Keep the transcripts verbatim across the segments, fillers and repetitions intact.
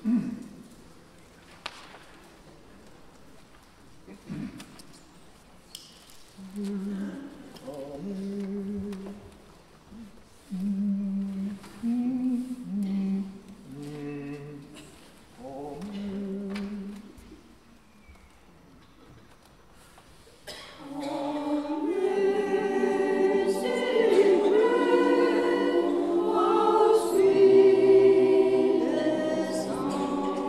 Amen.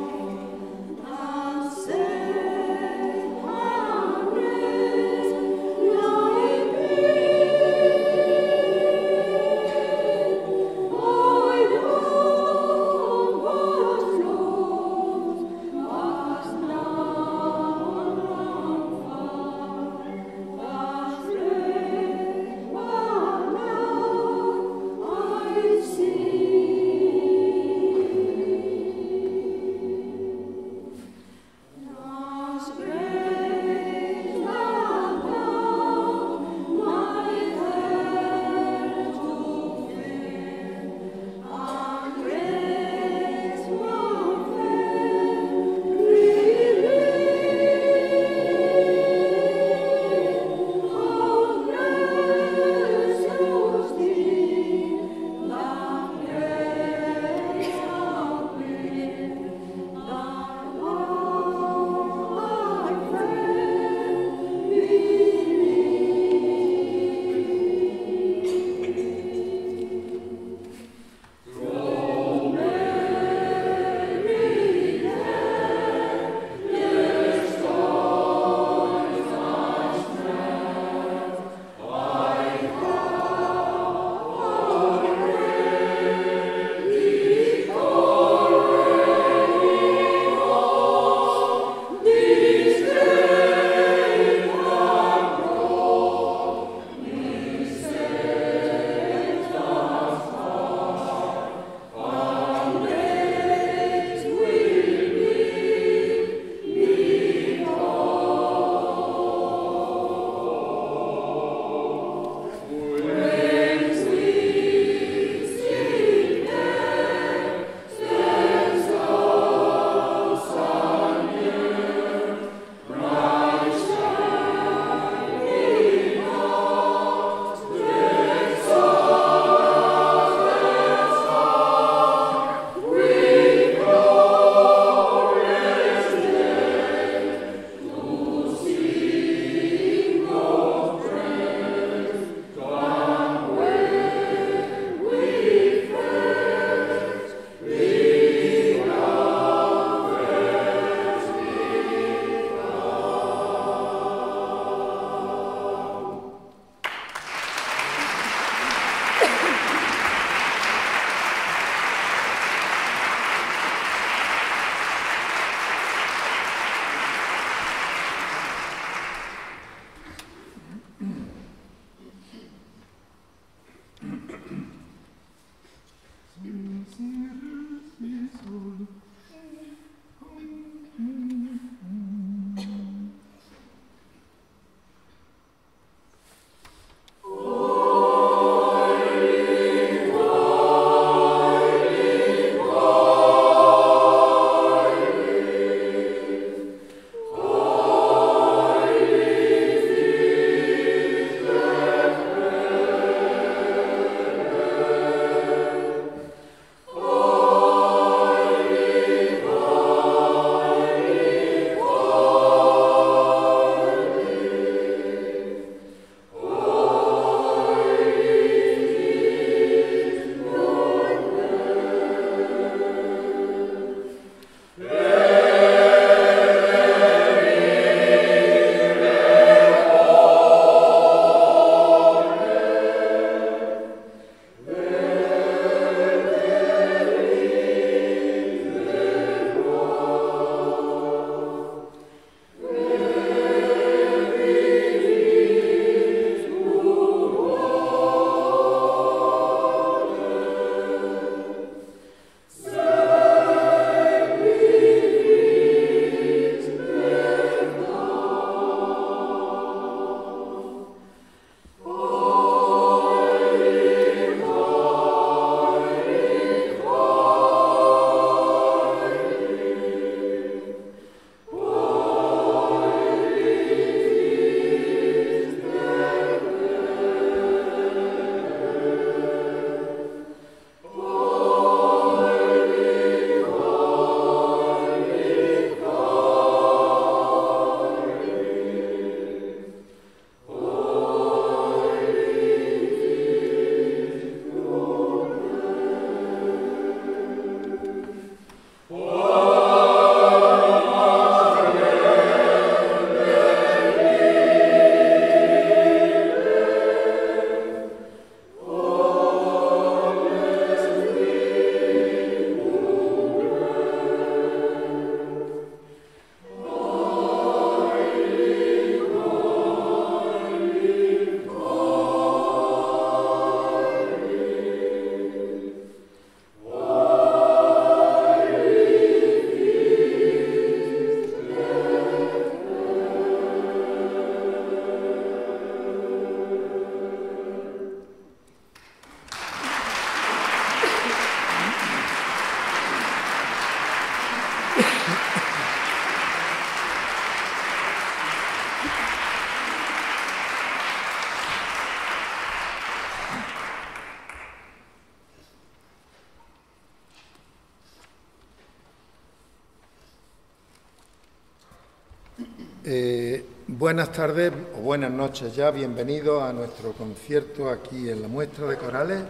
Eh, buenas tardes o buenas noches ya, bienvenidos a nuestro concierto aquí en la Muestra de Corales.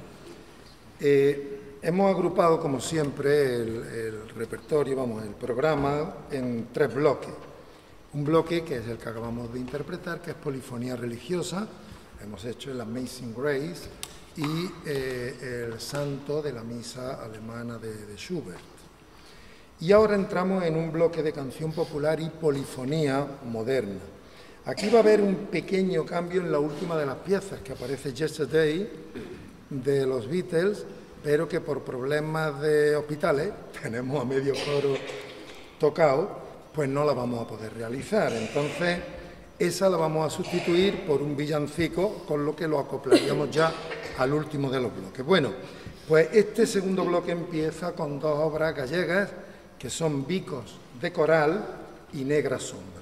Eh, hemos agrupado, como siempre, el, el repertorio, vamos, el programa en tres bloques. Un bloque que es el que acabamos de interpretar, que es Polifonía Religiosa, hemos hecho el Amazing Grace y eh, el Santo de la Misa Alemana de, de Schubert. Y ahora entramos en un bloque de canción popular y polifonía moderna. Aquí va a haber un pequeño cambio en la última de las piezas, que aparece Yesterday, de los Beatles, pero que por problemas de hospitales, tenemos a medio coro tocado, pues no la vamos a poder realizar. Entonces, esa la vamos a sustituir por un villancico, con lo que lo acoplaríamos ya al último de los bloques. Bueno, pues este segundo bloque empieza con dos obras gallegas, que son Bicos de Coral y Negra Sombra.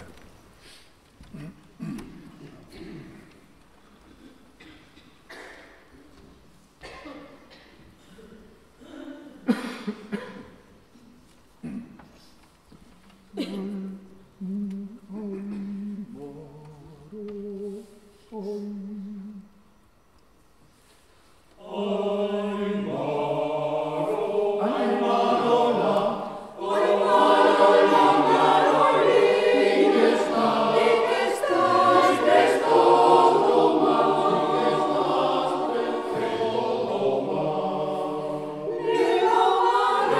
Negra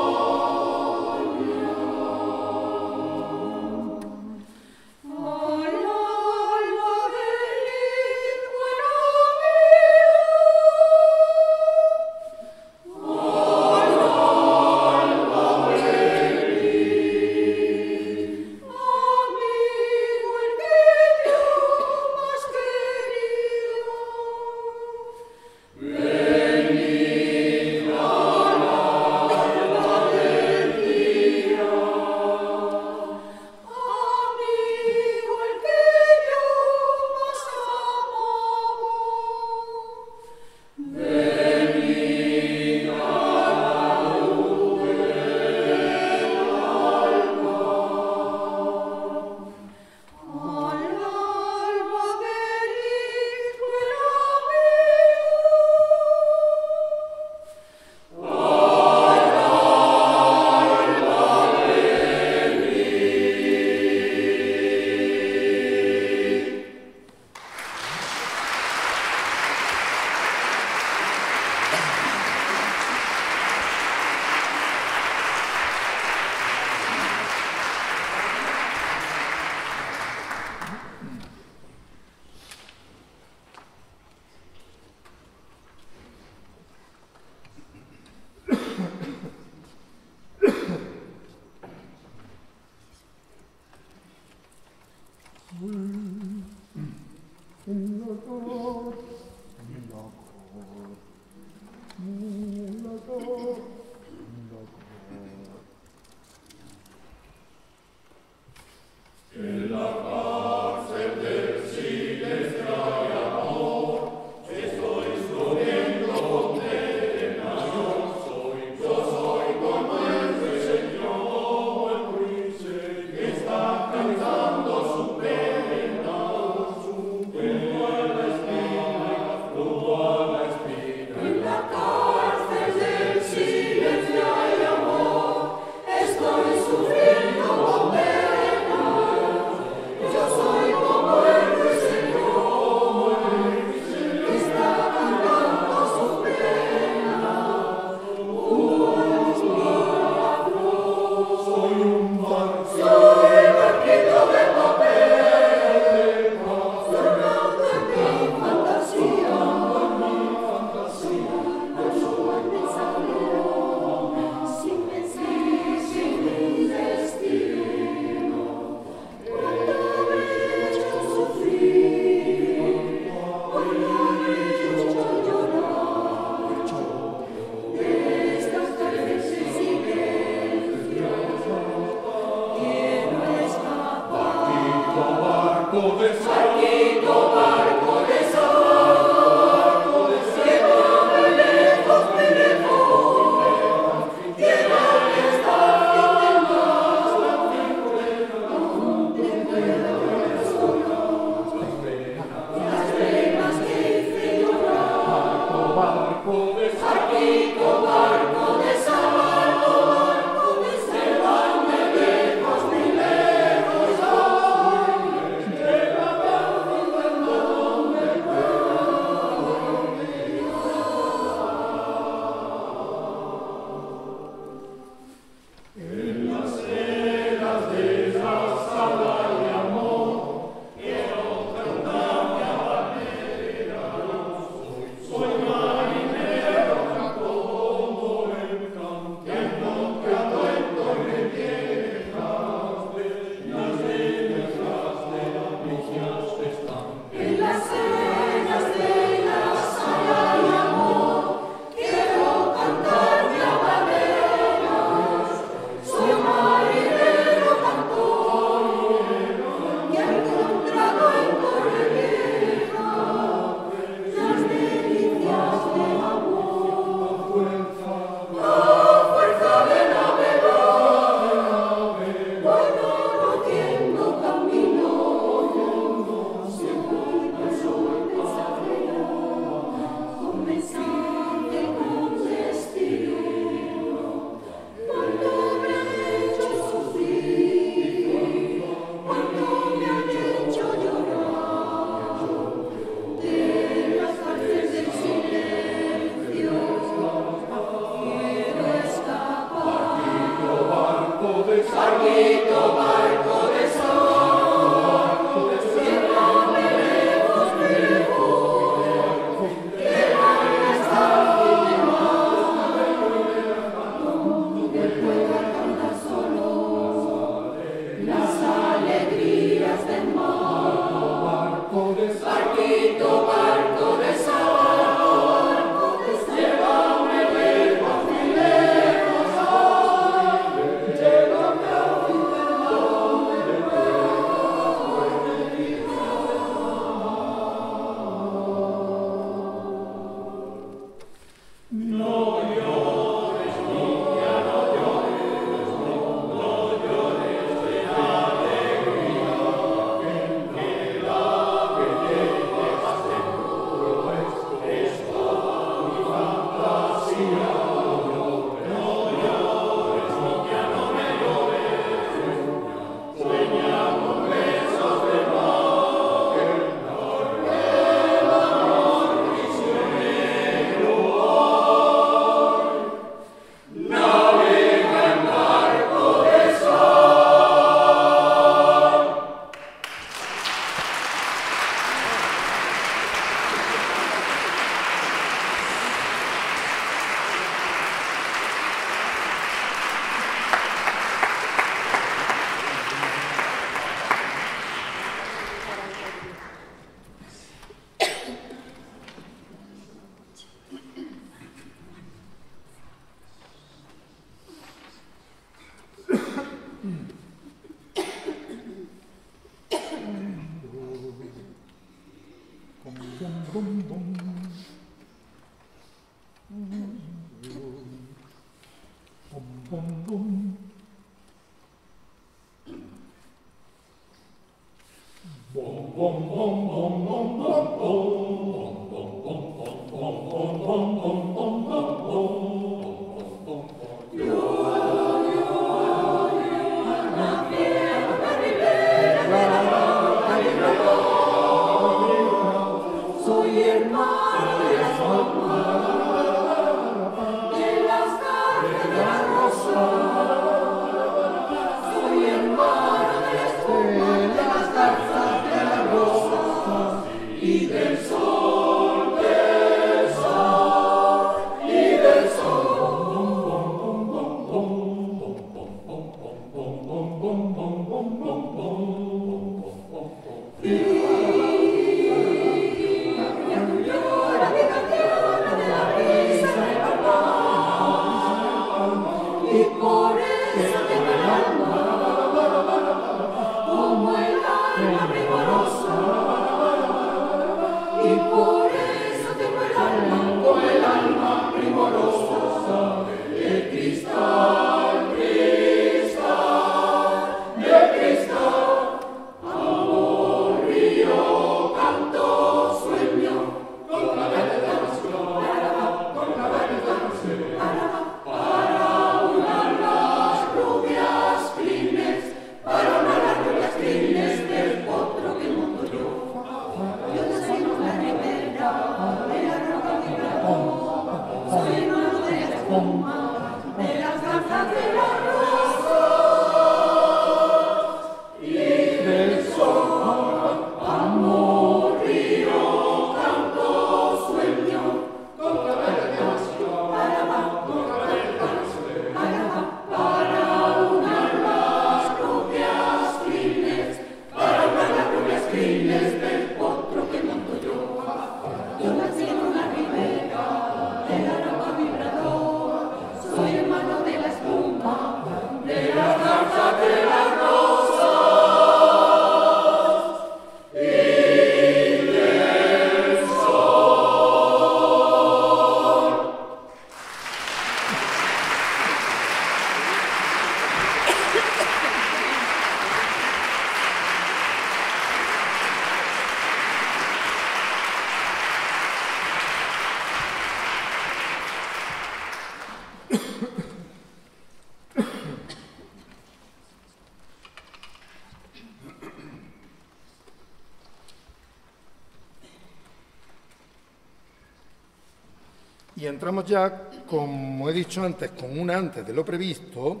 Y entramos ya, como he dicho antes, con una antes de lo previsto,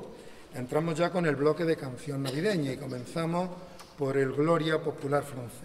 entramos ya con el bloque de canción navideña y comenzamos por el Gloria Popular francés.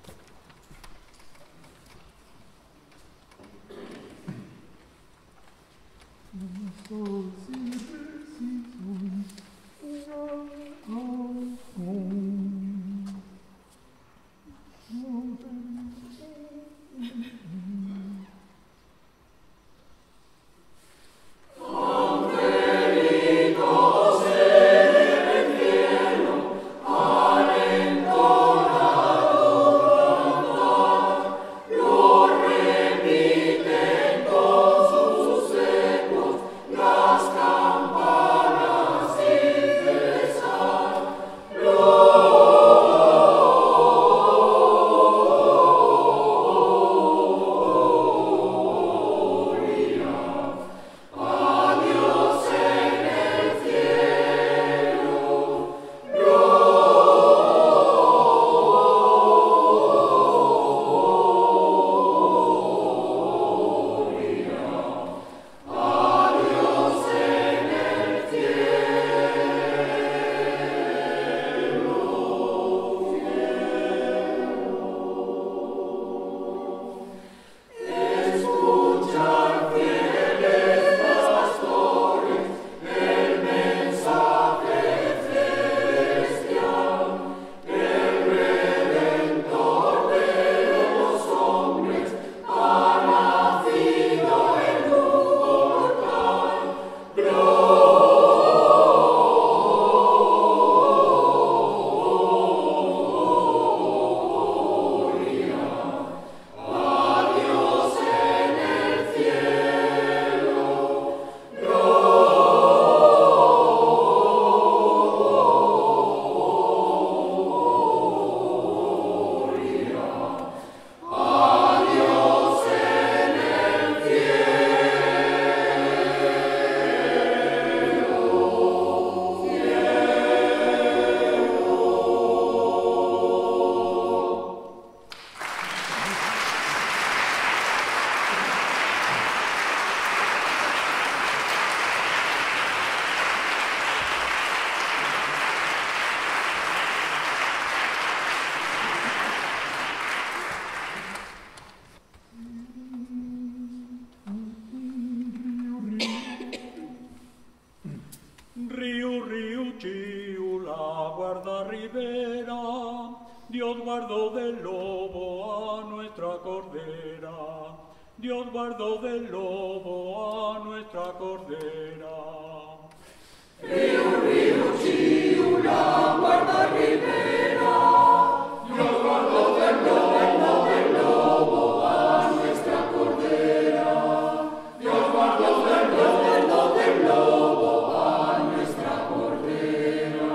Dios guardó del lobo a nuestra cordera, Dios guardó del lobo a nuestra cordera. Riu, riu, chiula, guarda ribera, Dios guardó del lobo, del lobo a nuestra cordera, Dios guardó del lobo, del lobo a nuestra cordera.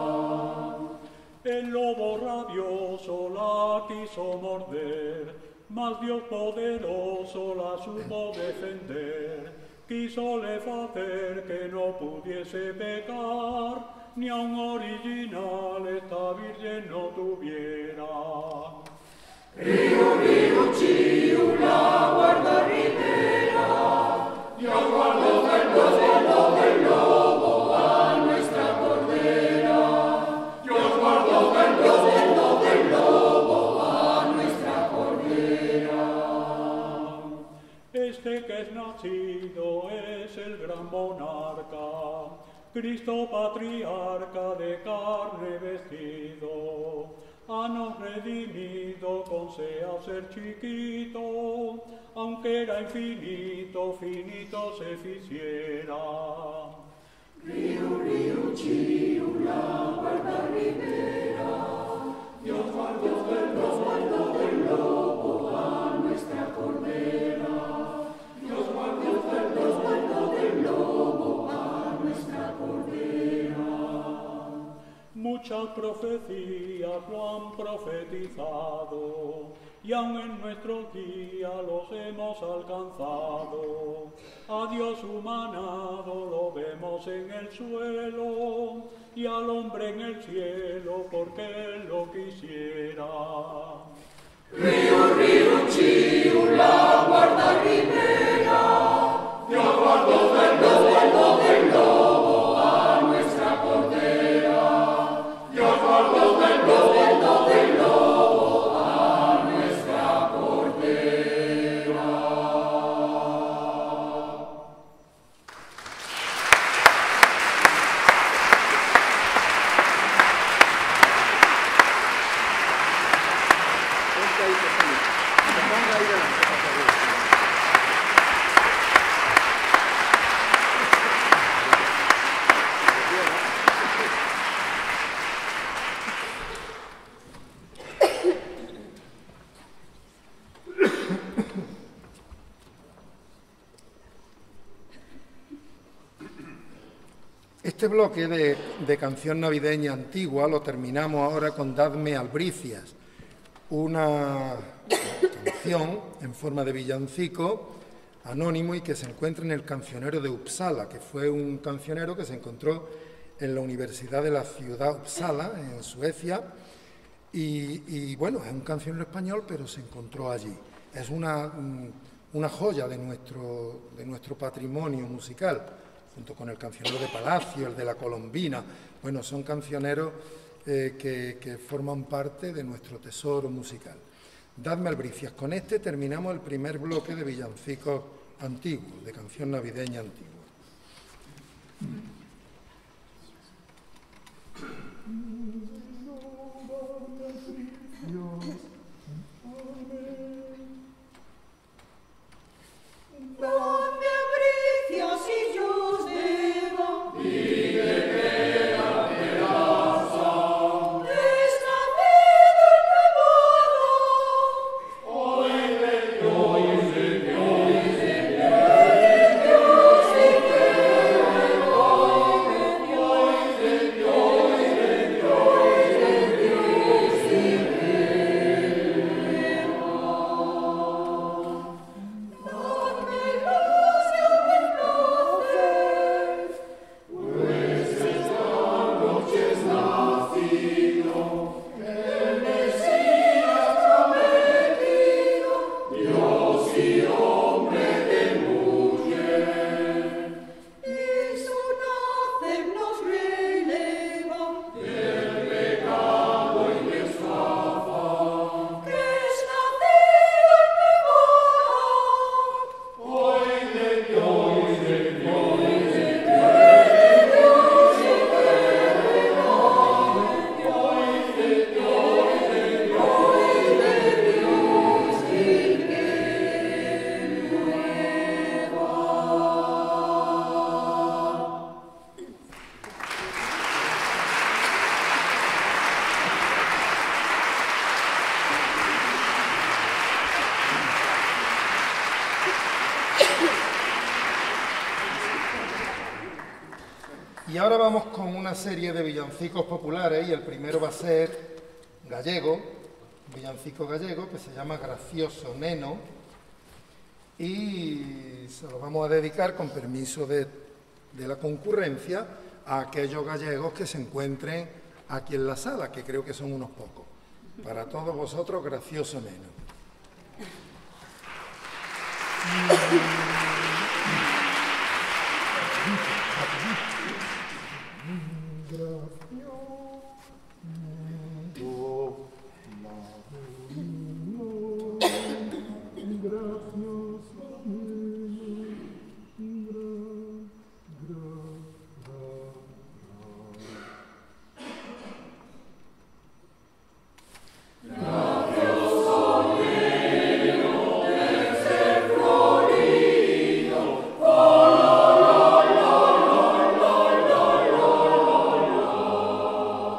El lobo rabioso la quiso morder, mas Dios poderoso la supo defender. Quisole facer que no pudiese pecar, ni a un original esta virgen no tuviera. Riu, riu, chiula, guarda ribera, Dios guardó del lobo, del lobo a nuestra cordera, Dios guardó del lobo, del lobo a nuestra cordera. Este que es nacido es el gran monarca, Cristo patriarca de carne vestido, ha nos redimido con sea ser chiquito, aunque era infinito, finito se ficiera. Riu, riu, chiula, guarda ribera, Dios guardó del lobo, del lobo a nuestra cordera. Dios guardó del lobo, del lobo a nuestra cordera. Muchas profecías lo han profetizado, y aun en nuestros días los hemos alcanzado. A Dios humanado lo vemos en el suelo, y al hombre en el cielo porque Él lo quisiera. Riu, riu, chiula, guarda ribera, Dios guardó del lobo, del lobo a nuestra Este bloque de, de canción navideña antigua lo terminamos ahora con Dadme albricias, una canción en forma de villancico anónimo y que se encuentra en el Cancionero de Uppsala, que fue un cancionero que se encontró en la Universidad de la ciudad Uppsala, en Suecia, y, y bueno, es un cancionero español, pero se encontró allí. Es una, una joya de nuestro, de nuestro patrimonio musical, junto con el Cancionero de Palacio, el de la Colombina. Bueno, son cancioneros eh, que, que forman parte de nuestro tesoro musical. Dadme albricias. Con este terminamos el primer bloque de villancicos antiguos, de canción navideña antigua. Dadme albricias y yo os debo, y de pena esperanza, desnacido el nevado, hoy de Dios, de Dios, de Dios, de Dios, de Dios, de Dios, de Dios, de Dios, de Dios. Y ahora vamos con una serie de villancicos populares y el primero va a ser gallego, un villancico gallego que se llama Gracioso Neno y se lo vamos a dedicar con permiso de, de la concurrencia a aquellos gallegos que se encuentren aquí en la sala, que creo que son unos pocos. Para todos vosotros, Gracioso Neno. Oh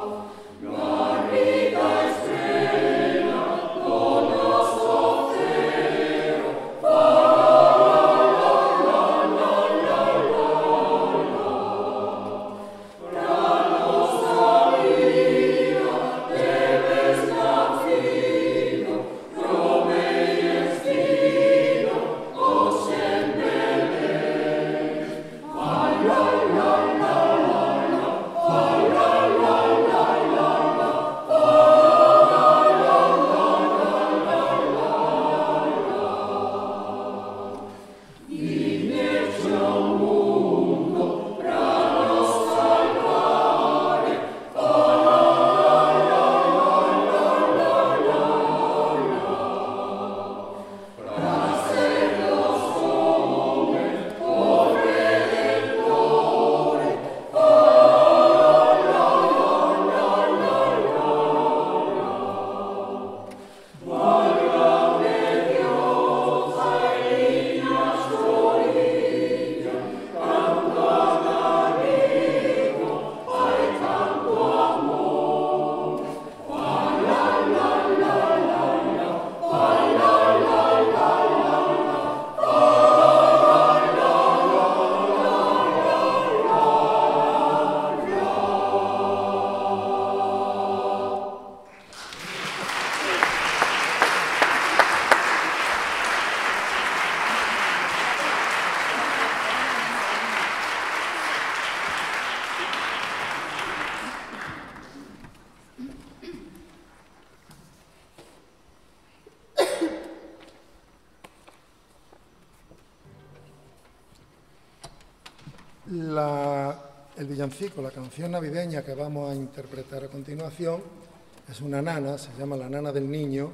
La, el villancico, la canción navideña que vamos a interpretar a continuación, es una nana, se llama La Nana del Niño,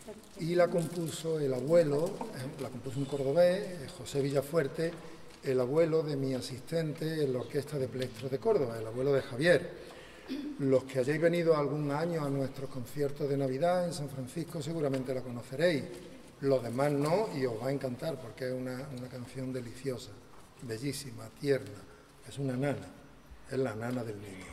y la compuso el abuelo, eh, la compuso un cordobés, eh, José Villafuerte, el abuelo de mi asistente en la Orquesta de Plectros de Córdoba, el abuelo de Javier. Los que hayáis venido algún año a nuestros conciertos de Navidad en San Francisco seguramente la conoceréis. Los demás no, y os va a encantar porque es una, una canción deliciosa, bellísima, tierna. Es una nana, es la nana del niño.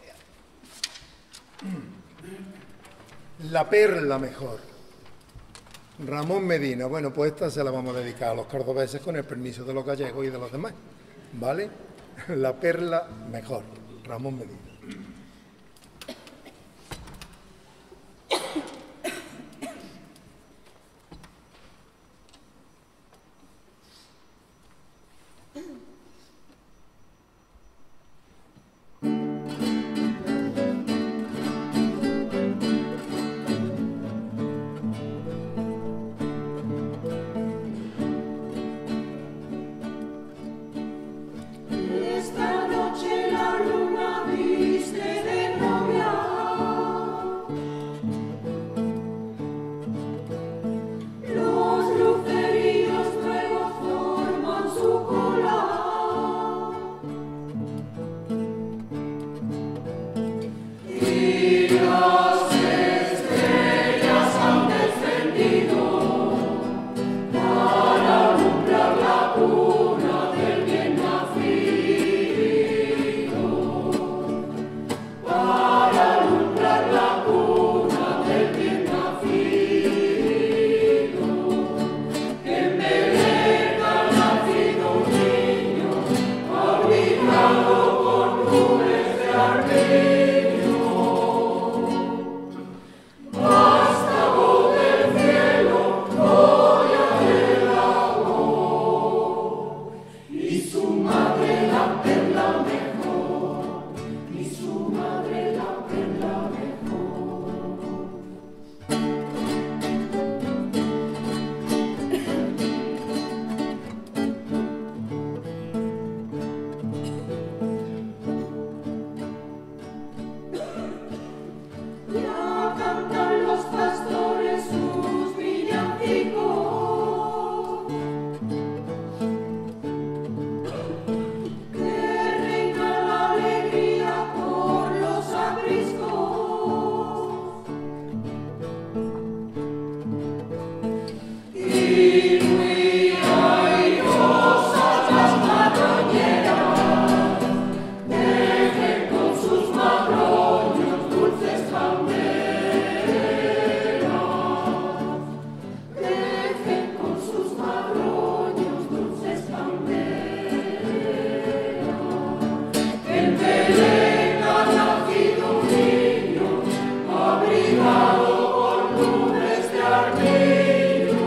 La perla mejor. Ramón Medina. Bueno, pues esta se la vamos a dedicar a los cordobeses con el permiso de los gallegos y de los demás, ¿vale? La perla mejor, Ramón Medina. Esta noche la luna viste de novia, los lucerillos luego forman su cola, y las estrellas han descendido para alumbrar la cuna del bien nacido, para alumbrar la cuna del bien nacido. En Belén ha nacido un niño, abrigado con nubes de armiño. Vástago del cielo, joya del lago, y su madre la perla mejor, y su madre la perla mejor. Ya cantan los pastores sus villancicos, que reina la alegría por los apriscos, y muy airosas las marañeras dejen con sus madroños dulces banderas, dejen con sus madroños dulces banderas. En Belén ha nacido un niño, abrigado con nubes de armiño.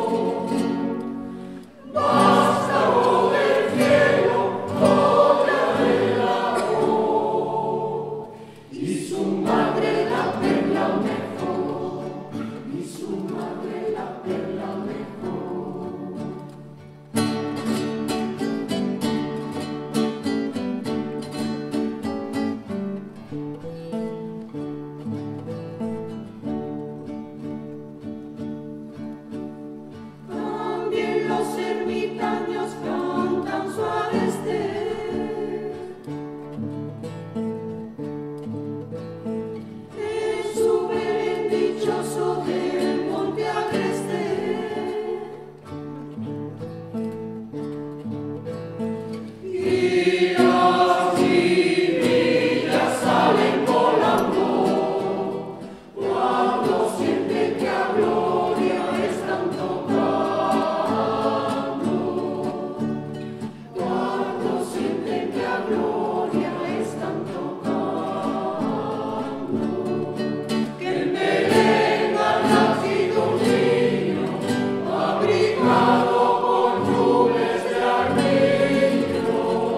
Vástago del cielo, joya del lago, y su madre la perla mejor, y su madre la perla mejor. También los ermitaños cantan su agreste, en su Belén dichoso del monte agreste, y las chivillas salen volando cuando sienten que a gloria están tocando, cuando sienten que a gloria están tocando. Que en Belén ha nacido un niño, abrigado con nubes de armiño.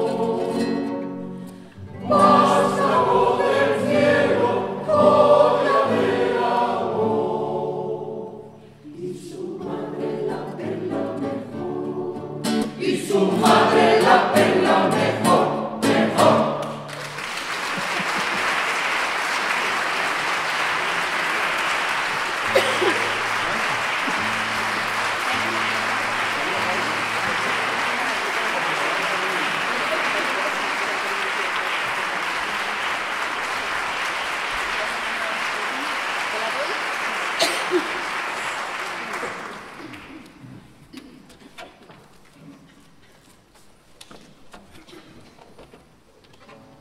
Vástago del cielo, joya del lago, y su madre la perla mejor, y su madre la perla mejor, mejor.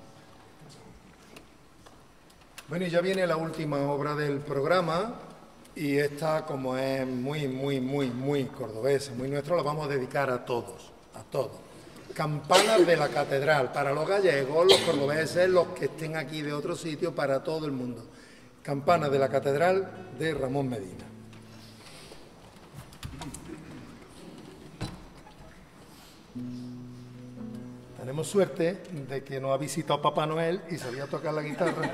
Bueno, y ya viene la última obra del programa Y esta, como es muy, muy, muy, muy cordobesa, muy nuestro, la vamos a dedicar a todos, a todos. Campanas de la catedral, para los gallegos, los cordobeses, los que estén aquí de otro sitio, para todo el mundo. Campanas de la catedral de Ramón Medina. Tenemos suerte de que nos ha visitado Papá Noel y sabía tocar la guitarra.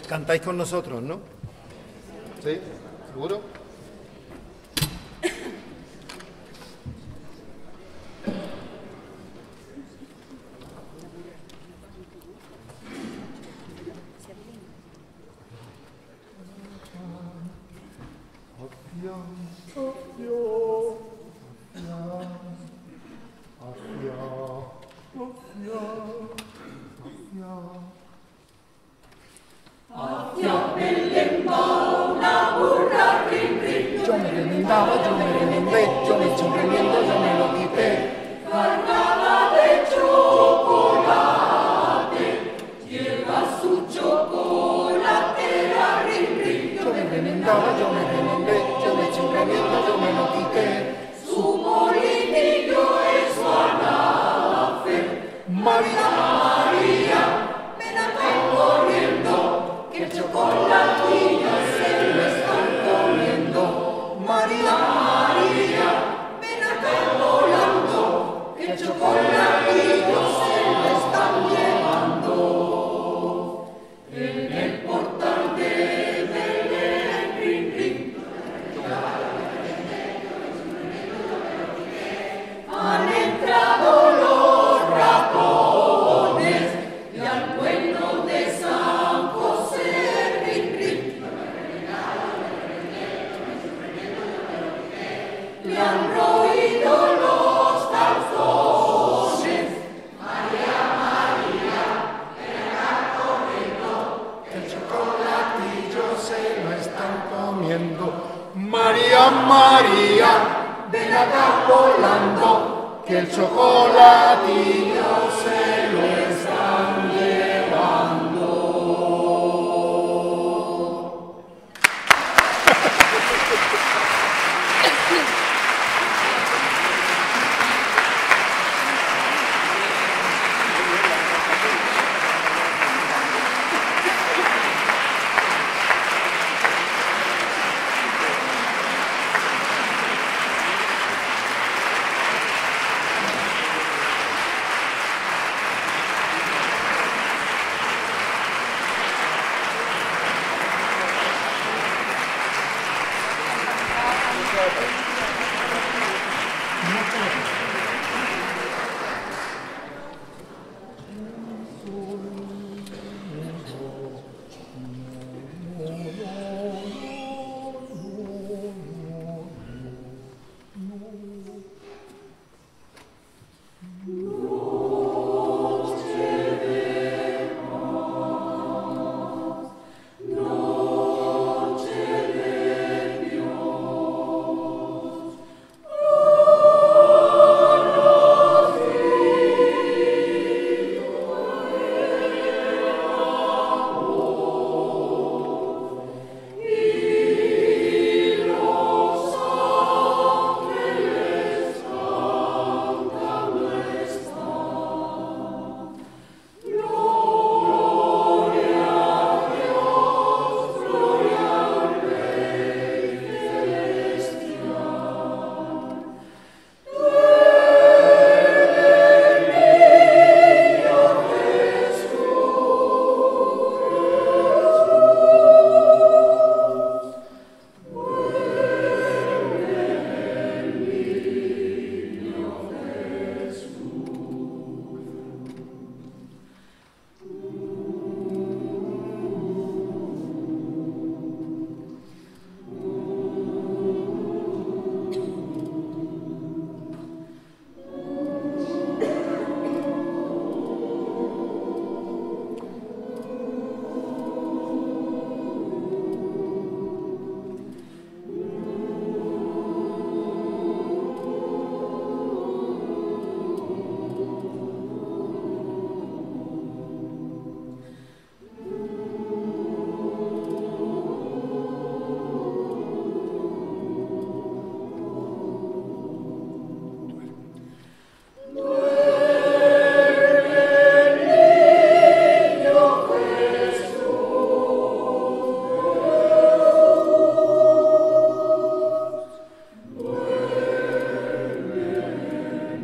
Cantáis con nosotros, ¿no? ¿Sí? ¿Seguro? Hacia Belén va una burra, rin, rin. Yo me remendaba, yo me remendé, yo me eché un remiendo, yo me lo quité. Cargada de chocolate, llega su chocolatera, rin, rin. Yo me remendaba, yo me remendé, yo me eché un remiendo, yo me lo quité. Su molinillo es su anafe. María, María, ven acá corriendo, que el chocolatillo se lo están comiendo. María, María, ven acá volando, que el chocolatillo se lo están llevando. En el portal de Belén, rin, rin. Han entrado los ratones y al bueno de San José, rin, rin. Le han roído los calzones. María, María, ven acá corriendo, el chocolatillo se lo están comiendo. María, María, ven acá volando, que el chocolatillo se lo están llevando.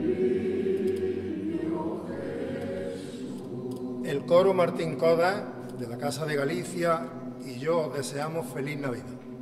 Coro Martín Coda de la Casa de Galicia y yo os deseamos feliz Navidad.